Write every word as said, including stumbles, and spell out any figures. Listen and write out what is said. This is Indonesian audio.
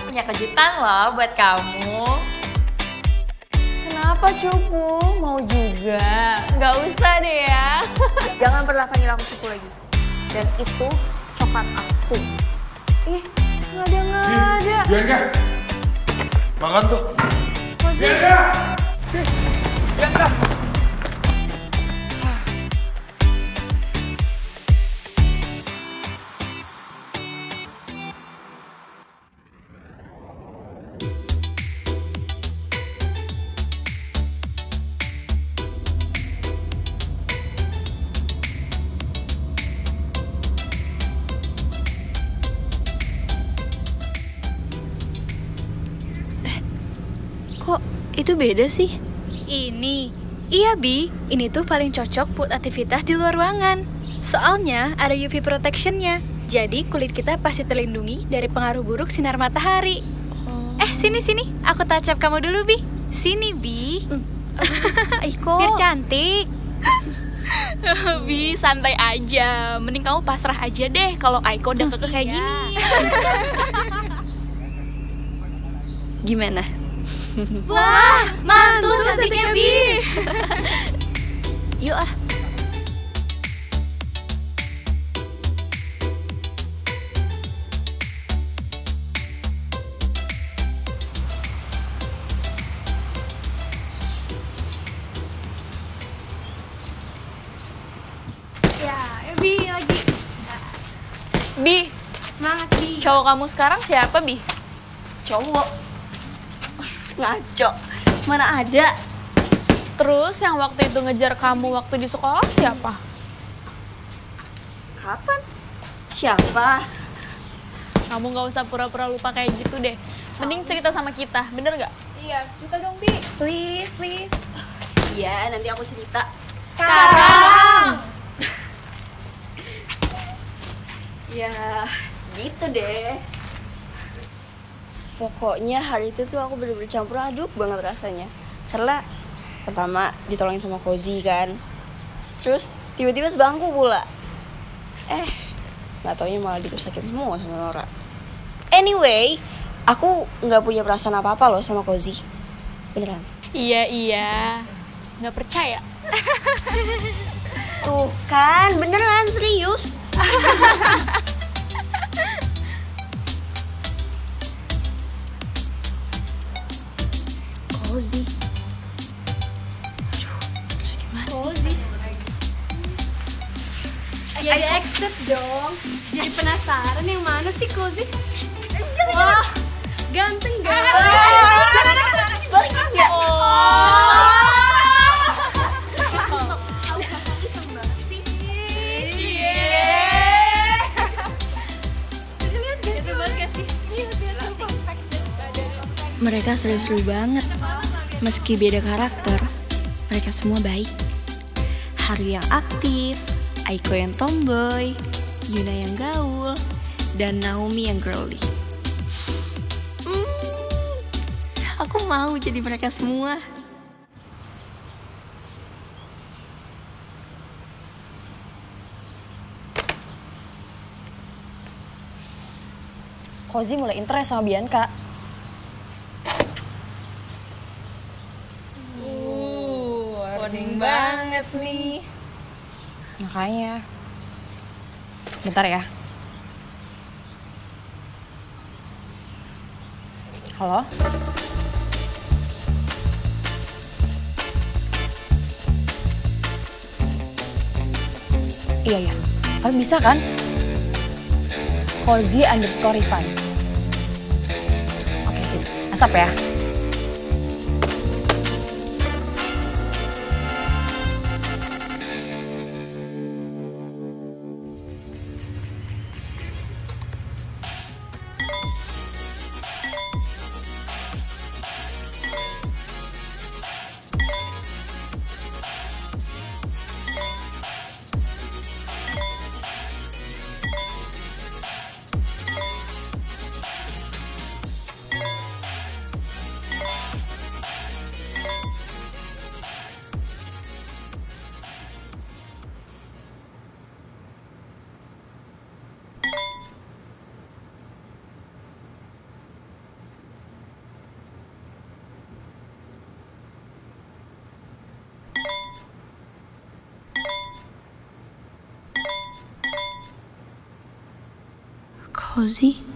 punya kejutan loh buat kamu. Kenapa cupu? Mau juga? Gak usah deh ya. Jangan pernah panggil aku cupu lagi. Dan itu coklat aku. Ih, gak ada, gak ada. Bianca, makan tuh. Kozi. Bianca, Bianca. Kok itu beda sih? Ini, iya Bi, ini tuh paling cocok buat aktivitas di luar ruangan. Soalnya ada U V protectionnya, jadi kulit kita pasti terlindungi dari pengaruh buruk sinar matahari. Oh. Eh, sini-sini, aku touch up kamu dulu Bi. Sini Bi. Hmm. Aiko. Biar cantik. Bi, santai aja. Mending kamu pasrah aja deh kalau Aiko udah kekeh kayak gini. Gimana? Wah, mantul cantiknya Bi. Yuk ah. Ya, Bi lagi. Bi, Semangat, Bi. cowok kamu sekarang siapa, Bi? Cowok. Ngaco. Mana ada? Terus yang waktu itu ngejar kamu waktu di sekolah siapa? Kapan? Siapa? Kamu gak usah pura-pura lupa kayak gitu deh. Mending cerita sama kita, bener gak? Iya, cerita dong, Bi. Please, please. Iya, nanti aku cerita. Sekarang. Ya, gitu deh. Pokoknya hari itu tuh aku bener-bener campur aduk banget rasanya. Karena pertama ditolongin sama Kozi kan. Terus tiba-tiba sebangku pula. Eh, gak taunya malah dirusakin semua sama Nora. Anyway, aku gak punya perasaan apa-apa loh sama Kozi. Beneran. Iya, iya. Gak percaya? Tuh kan, beneran serius. Kozi. Aduh, terus gimana? Kozi. Ya di accept dong. Jadi penasaran yang mana sih Kozi? Wah, ganteng gak? Balikin ya? Mereka seru-seru banget. Meski beda karakter, mereka semua baik. Haru yang aktif, Aiko yang tomboy, Yuna yang gaul, dan Naomi yang girly. Hmm, aku mau jadi mereka semua. Kozi mulai interest sama Bianca. Coding banget nih. Makanya. Bentar ya. Halo? Iya, iya. Kalian bisa kan? Kozi underscore Rifan. Oke sih, asap ya. Fauzi.